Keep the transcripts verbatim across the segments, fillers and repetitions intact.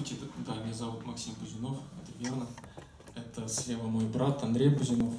Здравствуйте, да, меня зовут Максим Бузинов, это верно. Это слева мой брат Андрей Бузинов.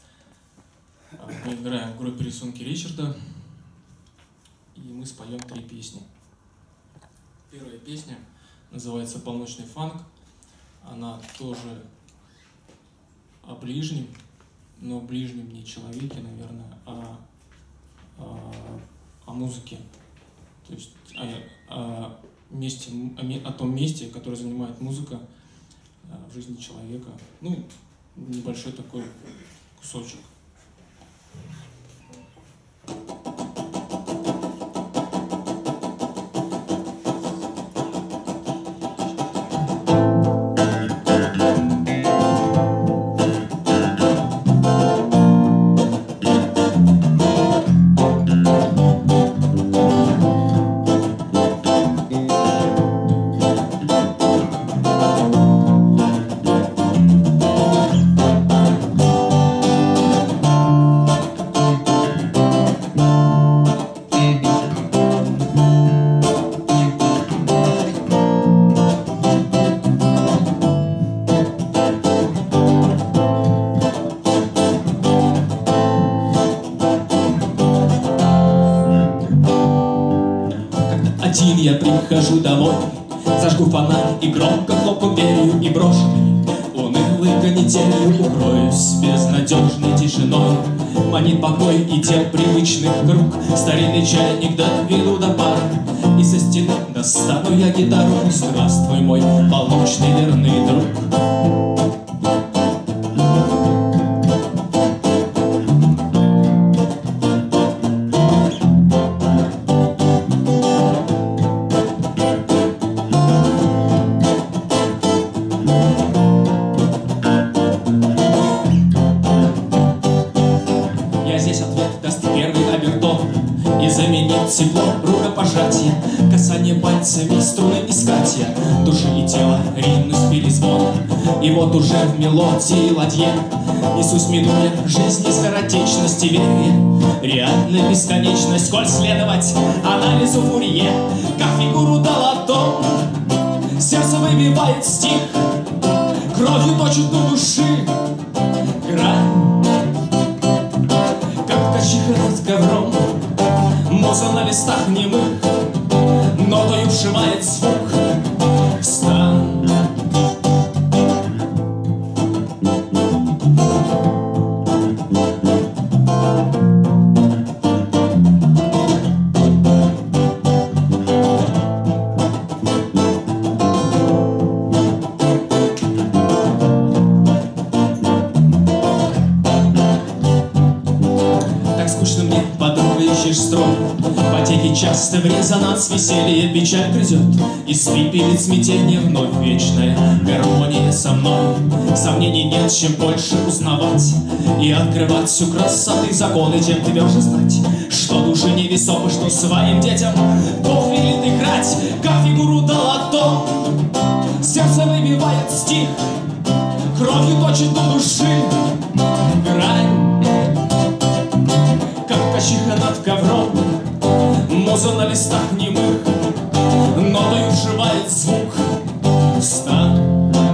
Мы играем в группе «Рисунки Ричарда», и мы споем три песни. Первая песня называется «Полночный фанк». Она тоже о ближнем, но ближнем не человеке, наверное, а о, о музыке. То есть о, о, месте, о, о том месте, которое занимает музыка в жизни человека. Ну, небольшой такой кусочек. Один я прихожу домой, зажгу фонарь и громко хлопну дверью, и брошенный унылой канителью укроюсь безнадежной тишиной. Манит покой и тел привычных круг, старинный чайник до вину до пара, и со стены достану я гитару. Здравствуй, мой полночный верный друг. И заменить тепло рукопожатия, касание пальцами струны искать я, души и тела ринусь перезвон. И вот уже в мелодии ладье несусь, минуя жизни скоротечности, вере реальная бесконечность. Коль следовать анализу Фурье, как фигуру долото, сердце выбивает стих, кровью точит до души грань, как ткачиха над ковром. Муза на листах немых нотою вшивает звук в стан. Так скучно мне, подруга, ищешь строк. Потеки часто в резонанс, веселье печаль грызет, и скрипит смятение вновь вечная гармония со мной. Сомнений нет, чем больше узнавать и открывать всю красоты законы, тем тверже знать, что души невесомы, что своим детям Бог велит играть, как фигуру долото. Сердце выбивает стих, кровью точит до души грань, как ткачиха над ковром. Муза на листах немых нотою вшивает звук в стан.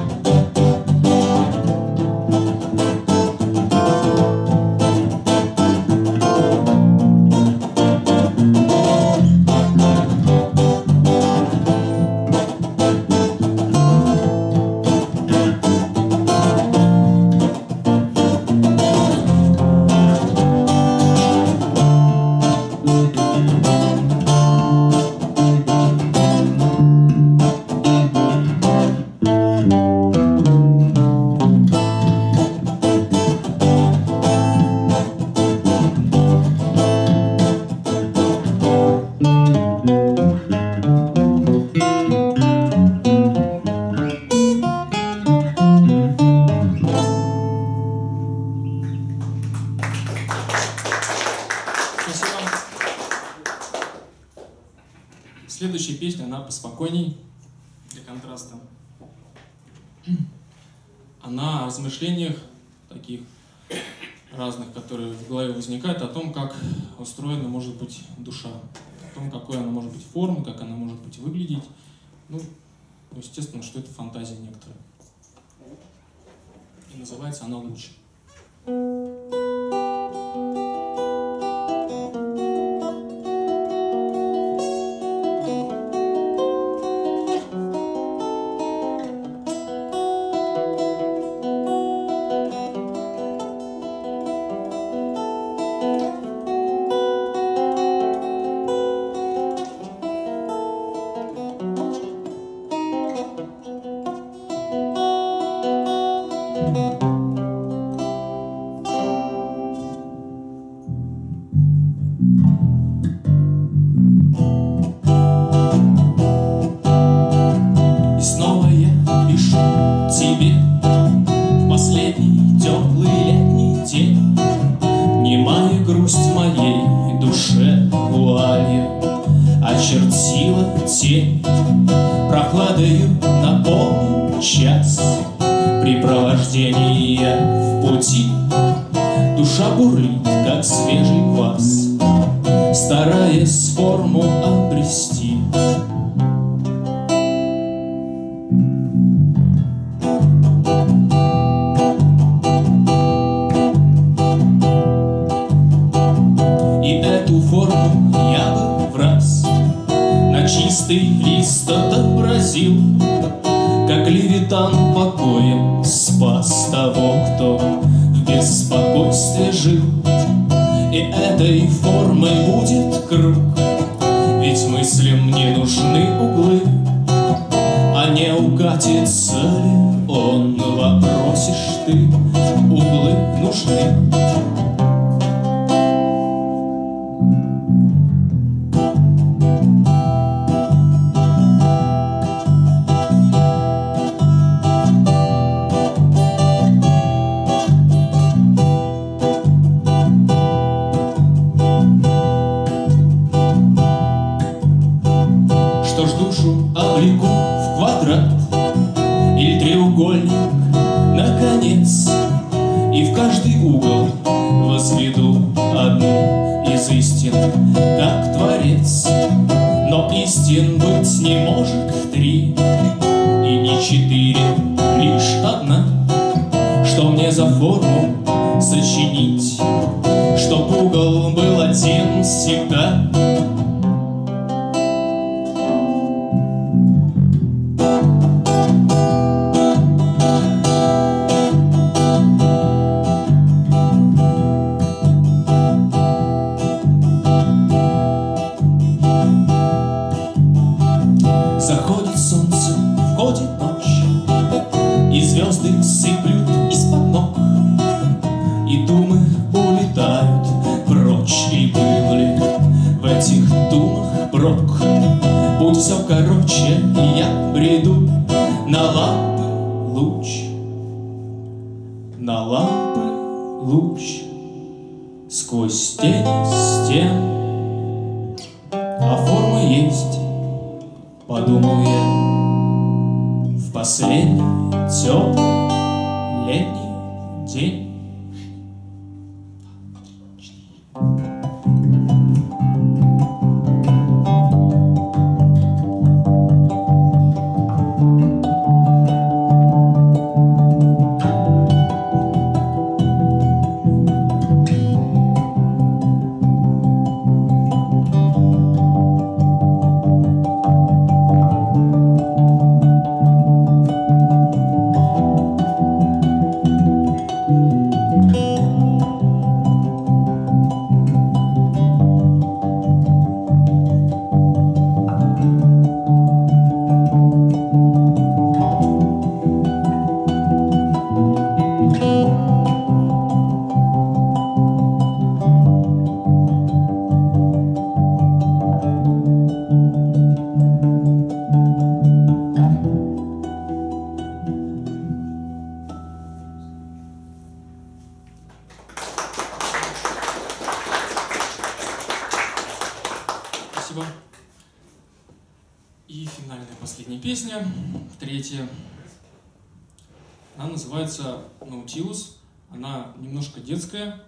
Следующая песня, она поспокойней, для контраста. Она о размышлениях таких разных, которые в голове возникают, о том, как устроена может быть душа, о том, какой она может быть формы, как она может быть выглядеть. Ну, Ну, естественно, что это фантазия некоторая. И называется она «Луч». Прохладою наполнен час препровождения в пути. Душа бурлит, как свежий квас, стараясь форму обрести. И эту форму я бы враз на чистый лист отобразил, как левитан покоем спас того, кто в беспокойстве жил. И этой формой будет круг, ведь мыслям не нужны углы. А не укатится ли он, вопросишь ты, углы нужны. Облеку в квадрат или треугольник, наконец, и в каждый угол возведу одну из истин, как Творец. Но истин быть не может три, и не четыре, лишь одна. Что мне за форму сочинить, чтоб угол был один всегда? Заходит солнце, входит ночь, и звезды сыплют из-под ног, и думы улетают прочь. И был ли в этих думах прок? Будь все короче, я бреду на лампы луч, на лампы луч, сквозь тени стен, а форма есть. Подумал я в последний теплый летний день. Спасибо. И финальная последняя песня, третья. Она называется «Наутилус». Она немножко детская.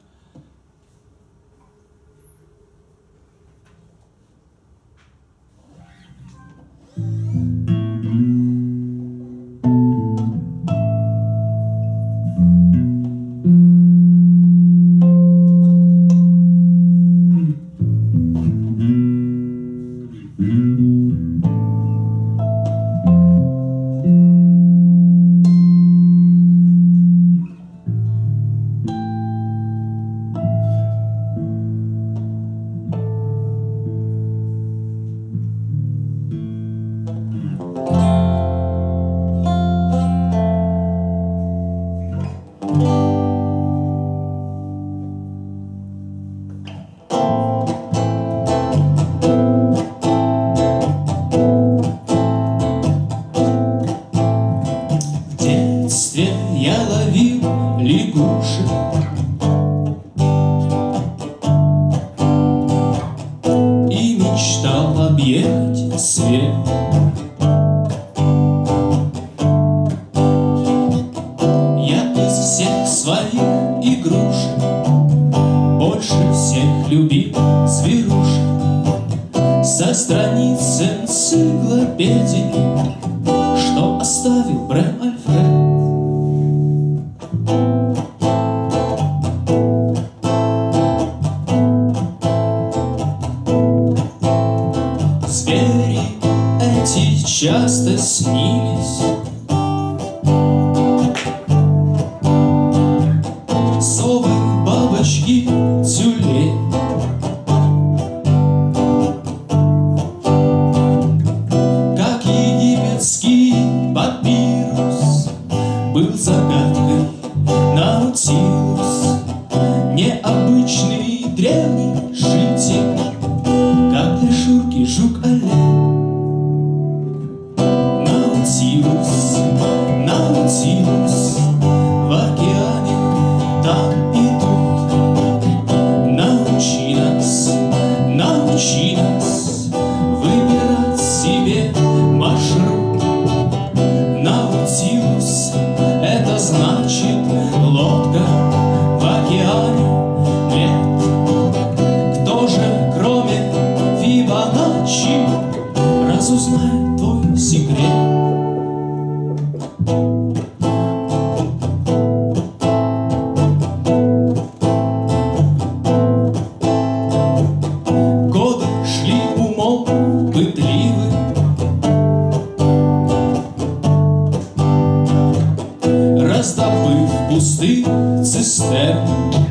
души. И мечтал объехать свет. Я из всех своих игрушек больше всех любил зверушек со страниц энциклопедии, что оставил Брэм-Альфред. Звери эти часто снились, совы, бабочки, тюлень. Как египетский папирус был загадкой Наутилус, необычный древний житель, как для Шурки жук-олень. Наутилус, Наутилус, в океане там и тут. Научи нас, научи нас выбирать себе маршрут. Наутилус — это значит лодка в океане. Нет, кто же, кроме Фибоначчи, разузнает твой секрет? Годы шли умом пытливы, раздобыв пустых цистерн.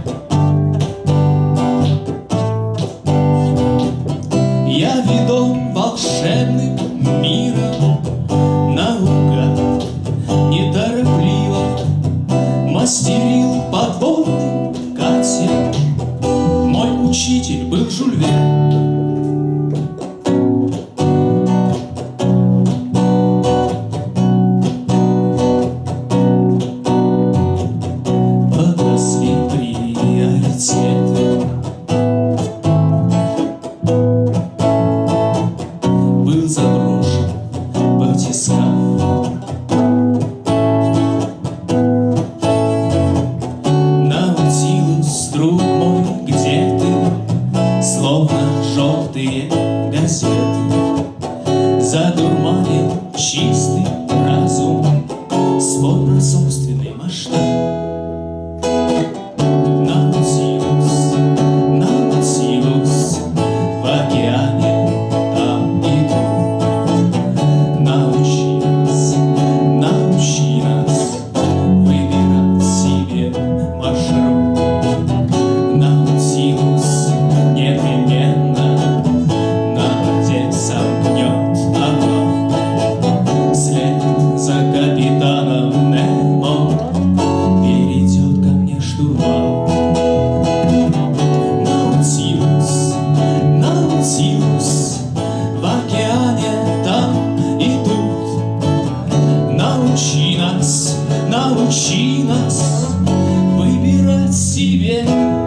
Я ведом волшебным миром наугад, неторопливо мастерил подводный катер. Мой учитель был Жюль Верн. Подросли приоритеты. Был заброшен батискаф. Наутилус, друг мой, где ты? Словно желтые газеты задурманил чистый разум свой на собственный масштаб. Наутилус, Наутилус, в океане там и тут. Научи нас, научи нас выбирать себе маршрут. Наутилус непременно на воде сомкнет оно. След за капитаном Немо перейдет ко мне штурвал. Наутилус, Наутилус, в океане там и тут. Научи нас, научи нас выбирать себе